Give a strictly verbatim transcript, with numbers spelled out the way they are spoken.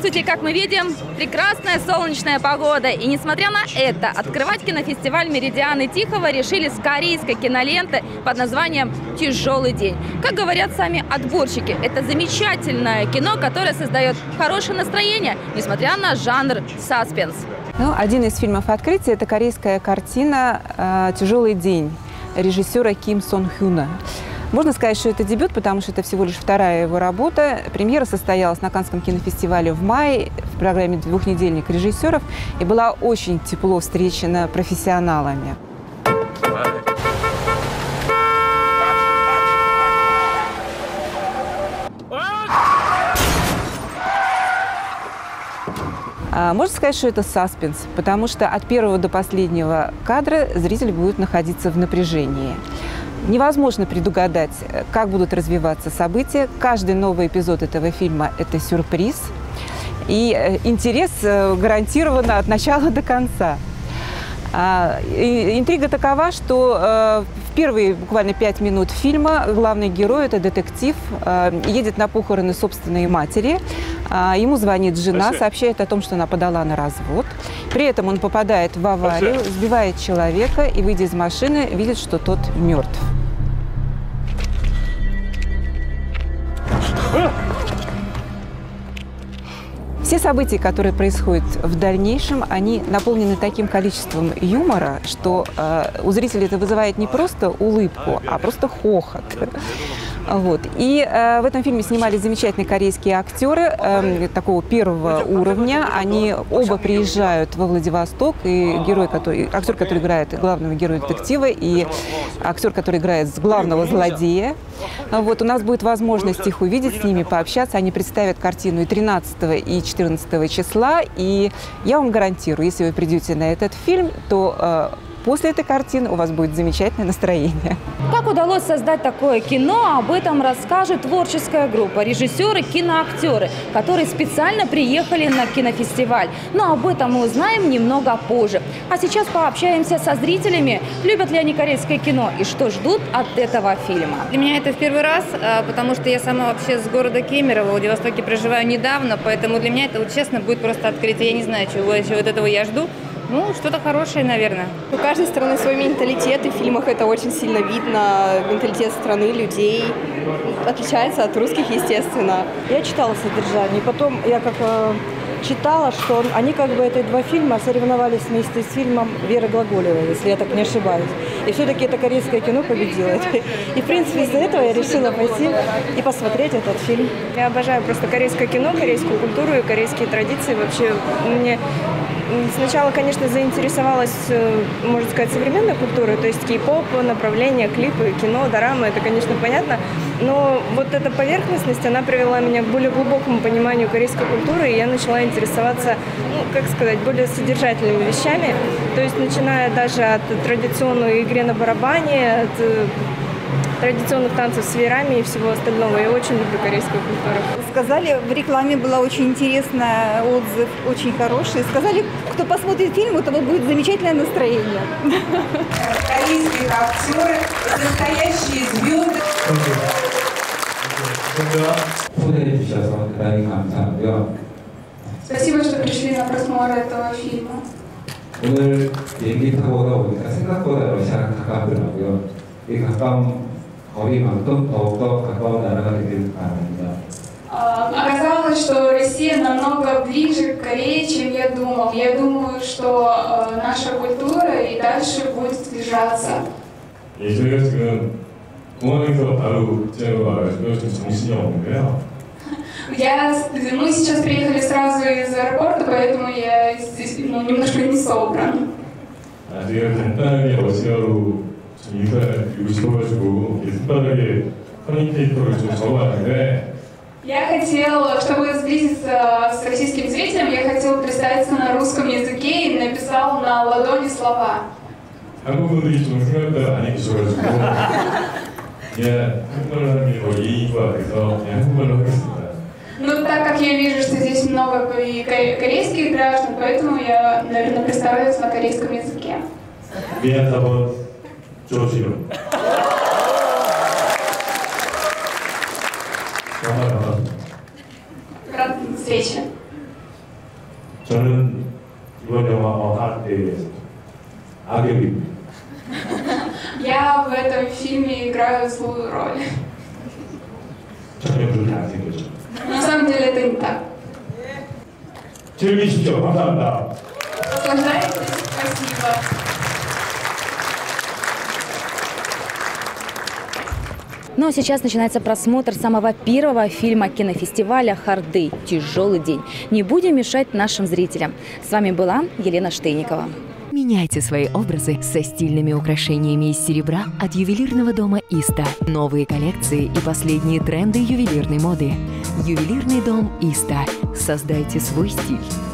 Здравствуйте! Как мы видим, прекрасная солнечная погода. И несмотря на это, открывать кинофестиваль «Меридианы Тихого» решили с корейской киноленты под названием «Тяжелый день». Как говорят сами отборщики, это замечательное кино, которое создает хорошее настроение, несмотря на жанр саспенс. Ну, один из фильмов открытия – это корейская картина «Тяжелый день» режиссера Ким Сон Хюна. Можно сказать, что это дебют, потому что это всего лишь вторая его работа. Премьера состоялась на Каннском кинофестивале в мае в программе «Двухнедельник режиссеров» и была очень тепло встречена профессионалами. Можно сказать, что это саспенс, потому что от первого до последнего кадра зритель будет находиться в напряжении. Невозможно предугадать, как будут развиваться события. Каждый новый эпизод этого фильма – это сюрприз. И интерес гарантирован от начала до конца. Интрига такова, что в первые буквально пять минут фильма главный герой – это детектив, едет на похороны собственной матери. Ему звонит жена, сообщает о том, что она подала на развод. При этом он попадает в аварию, сбивает человека и, выйдя из машины, видит, что тот мертв. Все события, которые происходят в дальнейшем, они наполнены таким количеством юмора, что э, у зрителей это вызывает не просто улыбку, а просто хохот. Вот. И э, в этом фильме снимались замечательные корейские актеры э, такого первого уровня. Они оба приезжают во Владивосток, и герой, который, актер, который играет главного героя детектива, и актер, который играет главного злодея. Вот. У нас будет возможность их увидеть, с ними пообщаться. Они представят картину и тринадцатого, и четырнадцатого числа. И я вам гарантирую, если вы придете на этот фильм, то э, после этой картины у вас будет замечательное настроение. Как удалось создать такое кино, об этом расскажет творческая группа, режиссеры, киноактеры, которые специально приехали на кинофестиваль. Но об этом мы узнаем немного позже. А сейчас пообщаемся со зрителями, любят ли они корейское кино и что ждут от этого фильма. Для меня это в первый раз, потому что я сама вообще с города Кемерово, в Владивостоке проживаю недавно, поэтому для меня это, вот, честно, будет просто открытие. Я не знаю, чего еще от этого я жду. Ну, что-то хорошее, наверное. У каждой страны свой менталитет, и в фильмах это очень сильно видно. Менталитет страны, людей отличается от русских, естественно. Я читала содержание, потом я как э, читала, что они как бы, эти два фильма соревновались вместе с фильмом Веры Глаголевой, если я так не ошибаюсь. И все-таки это корейское кино победило. И, в принципе, из-за этого я решила пойти и посмотреть этот фильм. Я обожаю просто корейское кино, корейскую культуру и корейские традиции. Вообще, мне сначала, конечно, заинтересовалась, можно сказать, современной культурой, то есть кей-поп, направление, клипы, кино, дорамы, это, конечно, понятно. Но вот эта поверхностность, она привела меня к более глубокому пониманию корейской культуры, и я начала интересоваться, ну, как сказать, более содержательными вещами. То есть, начиная даже от традиционной игры на барабане, от традиционных танцев с веерами и всего остального. Я очень люблю корейскую культуру. Сказали, в рекламе была очень интересная, отзыв очень хороший. Сказали, кто посмотрит фильм, у того будет замечательное настроение. Корейские актеры, настоящие звезды. Спасибо, что пришли на просмотр этого фильма. 오늘 비행기 타고 오다 보니까 생각보다 러시아가 가깝더라고요. 이 가까운 거리만큼 더욱더 가까운 나라가 되길 바랍니다. Оказалось, что Россия намного ближе к Корее, чем я думал. Я думаю, что наша культура и дальше будет сближаться. 예, 저희가 지금 공항에서 바로 국제로 와가지고 좀 정신이 없는데요. Я, мы сейчас приехали сразу из аэропорта, поэтому я здесь, ну, немножко не собран. 아, 제가 간단하게 러시아로 좀 인사를 드리고 싶어가지고 손바닥에 커뮤니케이터를 좀 적어왔는데. Я хотел, чтобы сблизиться с российским зрителем, я хотел представиться на русском языке и написал на ладони слова. 한국 분들이 좀 생각보다 많이 계셔가지고 그냥 한국말로 하는 게 더 예의인 것 같아서 그냥 한국말로 하겠습니다. Ну, так как я вижу, что здесь много корейских граждан, поэтому я, наверное, представляюсь на корейском языке. Меня зовут Джошио. Рад встрече. я в этом фильме играю злую роль. На самом деле это не так. Наслаждайтесь, спасибо. Ну а сейчас начинается просмотр самого первого фильма кинофестиваля «Харды. Тяжелый день». Не будем мешать нашим зрителям. С вами была Елена Штейникова. Меняйте свои образы со стильными украшениями из серебра от ювелирного дома «Иста». Новые коллекции и последние тренды ювелирной моды. Ювелирный дом «Иста». Создайте свой стиль.